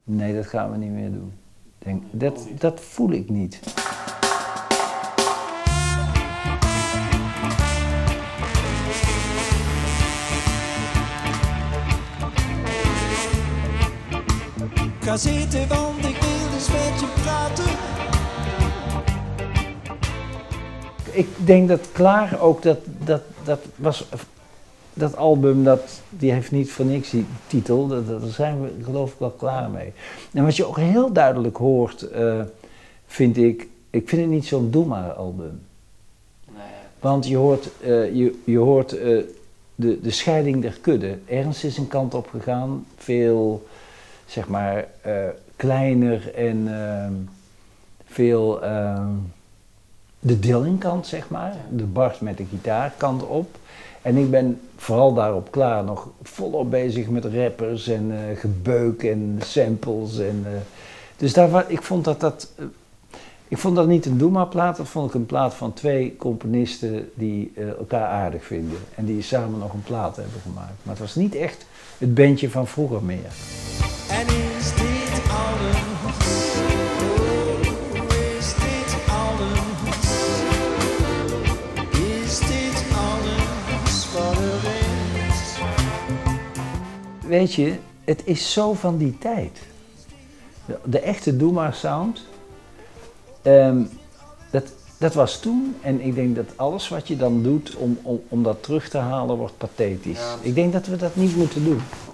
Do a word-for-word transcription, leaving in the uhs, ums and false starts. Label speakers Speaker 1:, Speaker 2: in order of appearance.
Speaker 1: Nee, dat gaan we niet meer doen. Denk, dat, dat voel ik niet.
Speaker 2: Ga zitten, want ik wil eens met je praten.
Speaker 1: Ik denk dat Klaar ook, dat, dat, dat was, dat album, dat, die heeft niet voor niks die titel, daar, daar zijn we geloof ik wel klaar mee. En wat je ook heel duidelijk hoort, uh, vind ik, ik vind het niet zo'n doe maar album. Nee. Want je hoort, uh, je, je hoort uh, de, de scheiding der kudde. Ernst is een kant op gegaan, veel, zeg maar, uh, kleiner en uh, veel... Uh, de Dylan-kant, zeg maar, de Bart met de gitaarkant op. En ik ben vooral daarop Klaar nog volop bezig met rappers en uh, gebeuk en samples. En, uh, dus daar, ik, vond dat dat, uh, ik vond dat niet een doe-maar-plaat, dat vond ik een plaat van twee componisten die uh, elkaar aardig vinden. En die samen nog een plaat hebben gemaakt. Maar het was niet echt het bandje van vroeger meer.
Speaker 2: En is dit alles?
Speaker 1: Weet je, het is zo van die tijd. De, de echte Doe Maar sound, um, dat, dat was toen. En ik denk dat alles wat je dan doet om, om, om dat terug te halen wordt pathetisch. Ja. Ik denk dat we dat niet moeten doen.